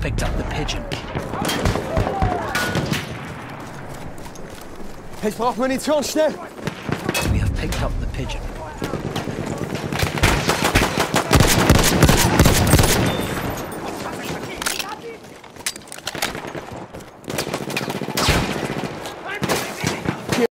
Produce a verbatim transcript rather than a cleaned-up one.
picked up the pigeon. Ich brauche Munition, schnell! We have picked up the pigeon.